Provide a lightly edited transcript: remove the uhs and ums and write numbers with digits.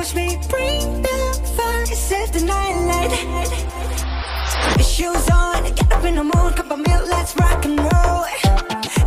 watch me bring the fire, save the night light. Shoes on, get up in the mood, cup of milk, let's rock and roll.